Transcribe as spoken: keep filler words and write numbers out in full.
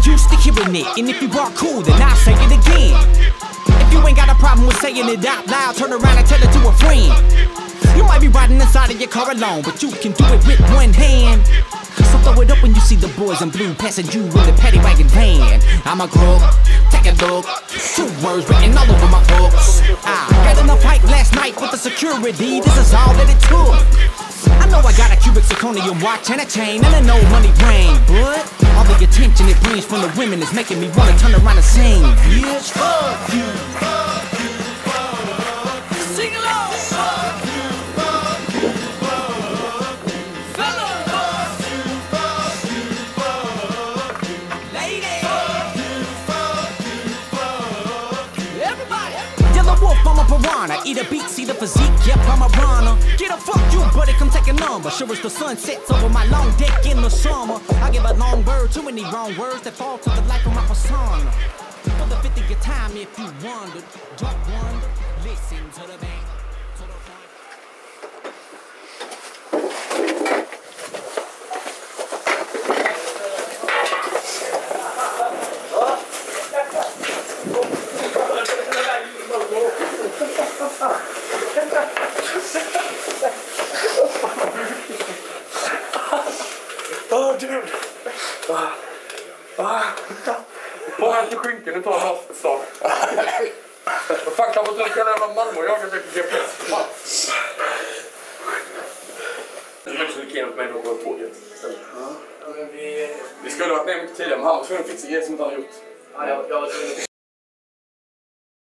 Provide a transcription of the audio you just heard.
used to hearing it, and if you are cool, then I'll say it again. If you ain't got a problem with saying it out loud, turn around and tell it to a friend. You might be riding inside of your car alone, but you can do it with one hand. So throw it up when you see the boys in blue passing you in the paddy wagon van. I'm a crook, take a look. Two words written all over my books. I got in a fight last night with the security, this is all that it took. I know I got a cubic zirconium watch and a chain and a no money ring, but all the attention it brings from the women is making me wanna turn around and sing. Bitch, fuck you. Sing along. Fuck you, fuck you, fuck you. Fella. Fuck you, fuck you, fuck you. Lady. Fuck you, fuck you, fuck you. Everybody. Yellow wolf, I'm a piranha. Eat a beat, see the physique, yep, I'm a runner. Get a fuck you, buddy, come take a number. Sure as the sun sets over my long deck in the summer. I give a long word, too many wrong words that fall to the life of my persona. For the fiftieth time, if you wondered, don't wonder, listen to the band, to the point. Oh, dude! Ah. Ah. Få hem till skynken, nu tar jag en avstånd. Vad fan kan man dricka en jävla Malmö och jaga mig på G P S? Det är så mycket med mig då på tåget. Vi skulle ha varit med mycket tidigare, men han var tvungen att fixa grejer som inte han har gjort.